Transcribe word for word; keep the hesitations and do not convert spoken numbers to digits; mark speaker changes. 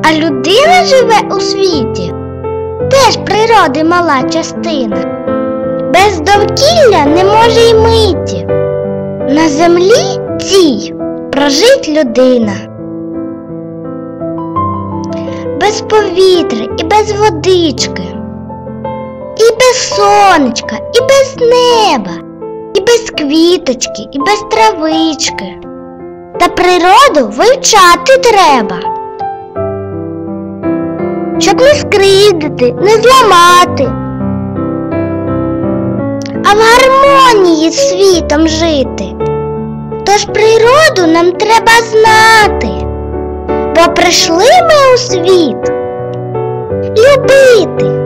Speaker 1: А людина живе у світі, теж природи мала частина. Без довкілля не може й миті на землі цій прожить людина. Без повітря і без водички, і без сонечка, і без неба, і без квіточки, і без травички. Та природу вивчати треба, щоб не скривдити, не зламати, а в гармонії з світом жити. Тож природу нам треба знати, бо прийшли ми у світ любити.